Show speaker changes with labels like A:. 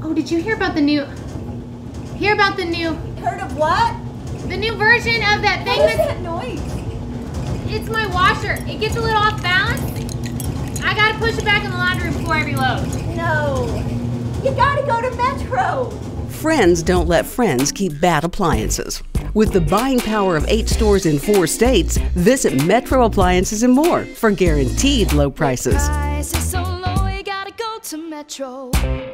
A: Oh, did you hear about the new?
B: Heard of what?
A: The new version of that thing
B: What is that noise?
A: It's my washer. It gets a little off balance. I gotta push it back in the laundry room before every load.
B: No. You gotta go to Metro.
C: Friends don't let friends keep bad appliances. With the buying power of 8 stores in 4 states, visit Metro Appliances and More for guaranteed low prices.
D: Price is so low, you gotta go to Metro.